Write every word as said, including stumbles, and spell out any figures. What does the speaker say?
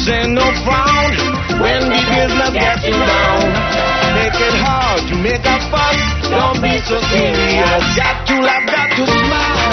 This ain't no frown when the business getting down. Make it hard to make a fuss. Don't be so serious. Got to laugh, got to smile.